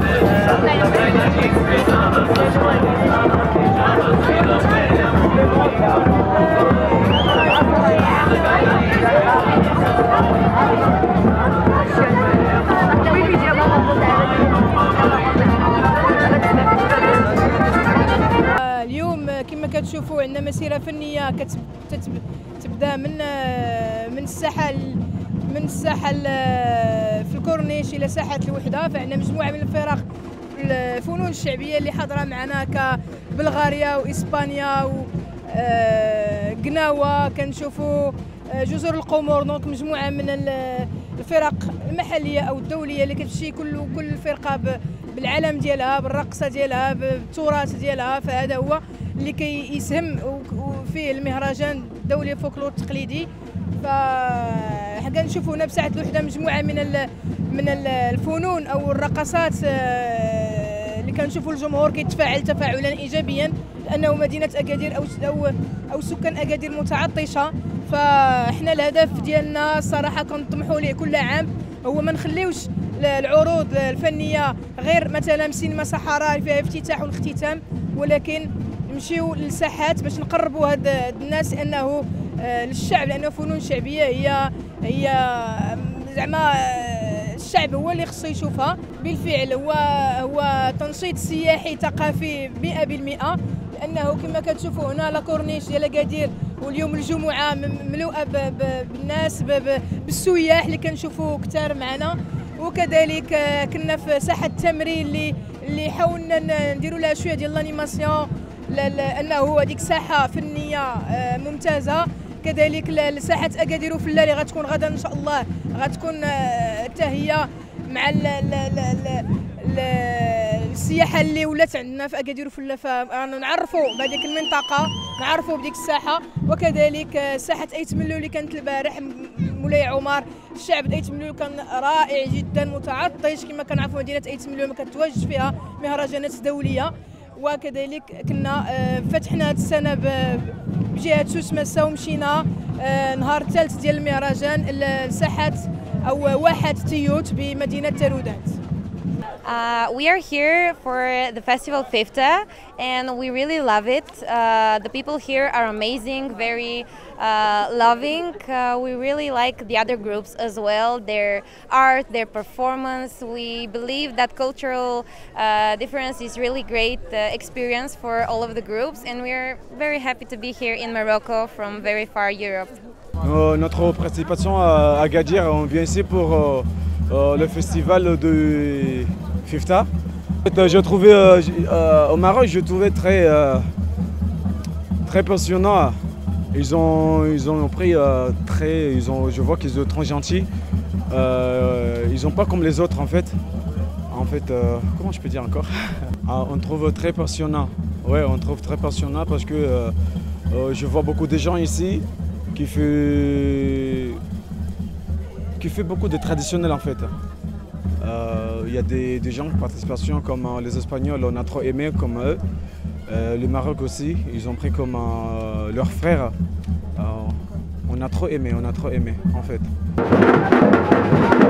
اليوم كما كتشوفوا عندنا مسيره فنيه تبدا من الساحه في الكورنيش الى ساحه الوحده. فعندنا مجموعه من الفرق الفنون الشعبيه اللي حاضره معنا كبلغاريا واسبانيا وقناوه. كنشوفوا جزر القمر، دونك مجموعه من الفرق المحليه او الدوليه اللي كتمشي كل فرقه بالعلم ديالها، بالرقصه ديالها، بالتراث ديالها. فهذا هو اللي كيسهم فيه المهرجان الدولي الفولكلور التقليدي. كنشوفوا هنا بساحه الوحده مجموعه من الفنون او الرقصات اللي كنشوفوا الجمهور كيتفاعل تفاعلا ايجابيا، لانه مدينه اكادير او سكان اكادير متعطشه. فاحنا الهدف ديالنا الصراحه كنطمحوا ليه كل عام هو ما نخليوش العروض الفنيه غير مثلا سينما صحراء فيها افتتاح والاختتام، ولكن نمشيو للساحات باش نقربوا هاد الناس لانه للشعب، لانه فنون شعبيه هي زعما الشعب هو اللي خصو يشوفها. بالفعل هو تنشيط سياحي ثقافي 100%، لانه كما كتشوفوا هنا لا كورنيش ديال اكادير واليوم الجمعه مملوءه بالناس بالسياح اللي كنشوفوا كثار معنا. وكذلك كنا في ساحه التمرين اللي حاولنا نديروا لها شويه ديال الانيماسيون، لانه هذيك ساحه فنيه ممتازه. كذلك لساحه اكادير وفله اللي غتكون غدا ان شاء الله غتكون حتى هي مع السياحه اللي ولات عندنا في اكادير وفله، فنعرفوا بهذيك المنطقه، نعرفوا بديك الساحه. وكذلك ساحه ايت ملول اللي كانت البارح مولاي عمر، الشعب ايت ملول كان رائع جدا متعطش. كما كنعرفوا مدينه ايت ملول ما كتواجد فيها مهرجانات دوليه. وكذلك كنا فتحنا هذه السنه بجهه سوسماسه ومشينا نهار الثالث ديال المهرجان لساحه او واحه تيوت بمدينه تارودات. We are here for the festival FIFTA and we really love it. The people here are amazing, very loving. We really like the other groups as well, their art, their performance. We believe that cultural difference is really great experience for all of the groups, and we are very happy to be here in Morocco from very far Europe. Notre participation à Agadir, on vient ici pour le festival de FIFTA. J'ai trouvé au Maroc, je trouvais très passionnant. Ils ont pris je vois qu'ils sont très gentils. Ils sont pas comme les autres en fait. Comment je peux dire encore? On trouve très passionnant. Ouais, on trouve très passionnant parce que je vois beaucoup de gens ici qui fait beaucoup de traditionnel en fait. Il y a des gens de participation comme les Espagnols, on a trop aimé comme eux. Le Maroc aussi, ils ont pris comme leurs frères. On a trop aimé en fait.